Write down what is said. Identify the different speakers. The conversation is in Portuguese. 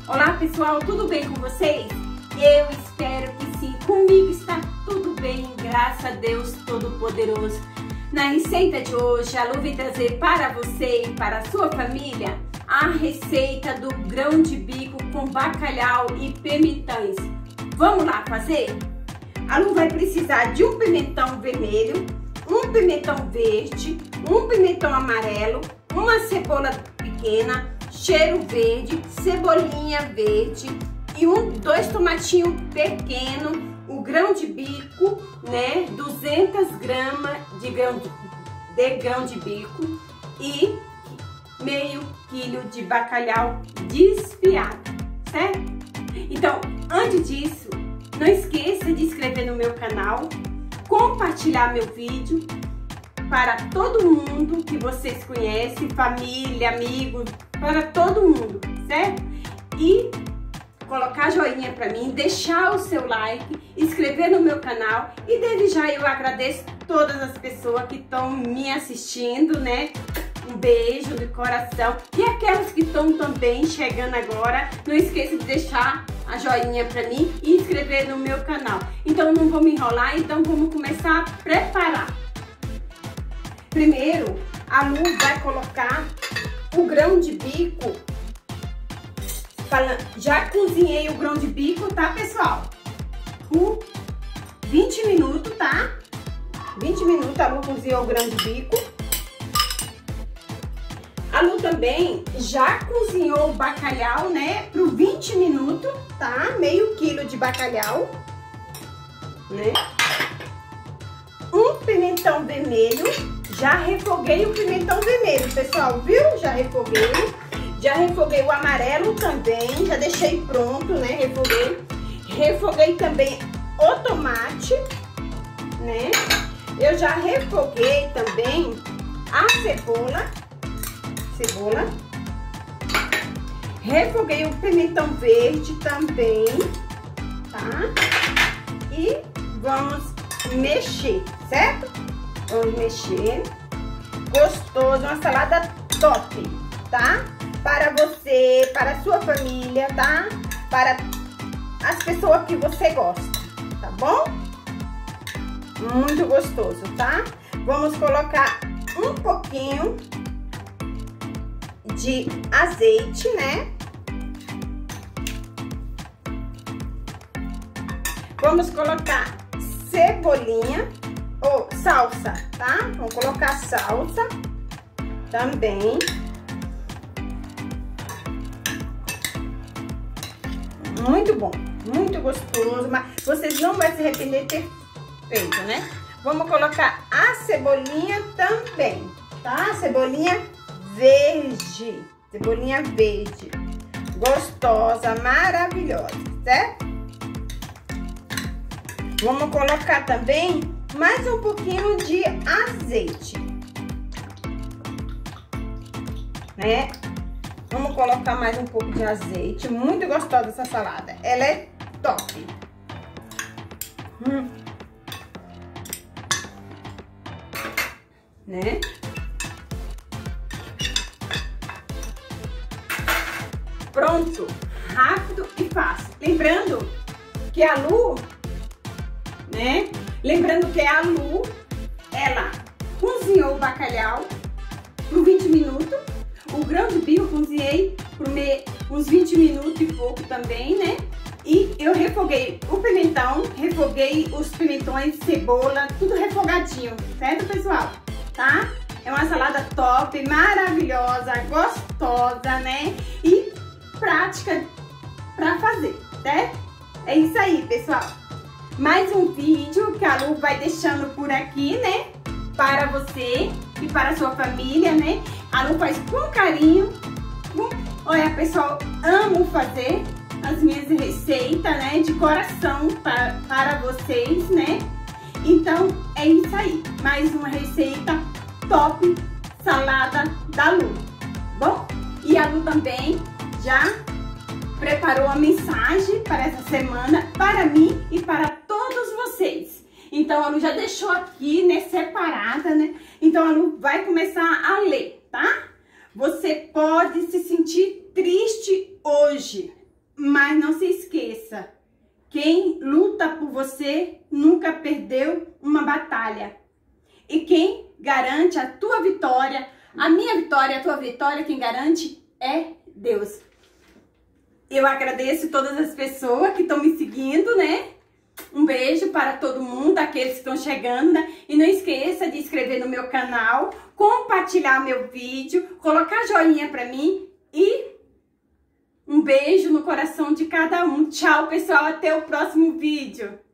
Speaker 1: Olá pessoal, tudo bem com vocês? Eu espero que sim, comigo está tudo bem, graças a Deus Todo-Poderoso. Na receita de hoje, a Lu vai trazer para você e para a sua família a receita do grão de bico com bacalhau e pimentões. Vamos lá fazer? A Lu vai precisar de um pimentão vermelho, um pimentão verde, um pimentão amarelo, uma cebola pequena, cheiro verde, cebolinha verde e dois tomatinhos pequenos, o grão de bico, né, 200 gramas de grão de bico e meio quilo de bacalhau desfiado, certo? Então, antes disso, não esqueça de se inscrever no meu canal, compartilhar meu vídeo para todo mundo que vocês conhecem, família, amigos, para todo mundo, certo? E colocar joinha para mim, deixar o seu like, inscrever no meu canal e desde já eu agradeço todas as pessoas que estão me assistindo, né? Um beijo de coração e aquelas que estão também chegando agora, não esqueça de deixar a joinha para mim e inscrever no meu canal. Então não vou me enrolar, então vamos começar a preparar. Primeiro, a Lu vai colocar o grão de bico. Já cozinhei o grão de bico, tá, pessoal? Por 20 minutos, tá? 20 minutos a Lu cozinhou o grão de bico. A Lu também já cozinhou o bacalhau, né? Por 20 minutos, tá? Meio quilo de bacalhau, né? Um pimentão vermelho. Já refoguei o pimentão vermelho, pessoal, viu? Já refoguei o amarelo também, já deixei pronto, né? Refoguei também o tomate, né? Eu já refoguei também a cebola. Refoguei o pimentão verde também, tá? E vamos mexer, certo? Vamos mexer. Gostoso, uma salada top, tá? Para você, para a sua família, tá? Para as pessoas que você gosta, tá bom? Muito gostoso, tá? Vamos colocar um pouquinho de azeite, né? Vamos colocar cebolinha ou salsa, tá? Vamos colocar salsa também. Muito bom, muito gostoso, mas vocês não vão se arrepender de ter feito, né? Vamos colocar a cebolinha também, tá? Cebolinha verde, gostosa, maravilhosa, certo? Vamos colocar também mais um pouquinho de azeite, né? Vamos colocar mais um pouco de azeite. Muito gostosa essa salada. Ela é top. Né? Pronto. Rápido e fácil. Lembrando que a Lu, né? Ela cozinhou o bacalhau por 20 minutos. O grão de bico eu cozinhei por uns 20 minutos e pouco também, né? E eu refoguei o pimentão, refoguei os pimentões, cebola, tudo refogadinho, certo, pessoal? Tá? É uma salada top, maravilhosa, gostosa, né? E prática pra fazer, certo? É isso aí, pessoal. Mais um vídeo que a Lu vai deixando por aqui, né? Para você e para a sua família, né? A Lu faz com carinho. Olha, pessoal, amo fazer as minhas receitas, né? De coração para vocês, né? Então, é isso aí. Mais uma receita top, salada da Lu. Bom? E a Lu também já preparou a mensagem para essa semana, para mim e para todos vocês. Então, a Lu já deixou aqui, né, separada, né? Então, a Lu vai começar a ler, tá? Você pode se sentir triste hoje, Mas não se esqueça, quem luta por você nunca perdeu uma batalha. E quem garante a tua vitória, a minha vitória, a tua vitória, quem garante é Deus. Eu agradeço todas as pessoas que estão me seguindo, né? Um beijo para todo mundo, aqueles que estão chegando, né? E não esqueça de inscrever no meu canal, compartilhar meu vídeo, colocar joinha para mim e um beijo no coração de cada um. Tchau, pessoal, até o próximo vídeo.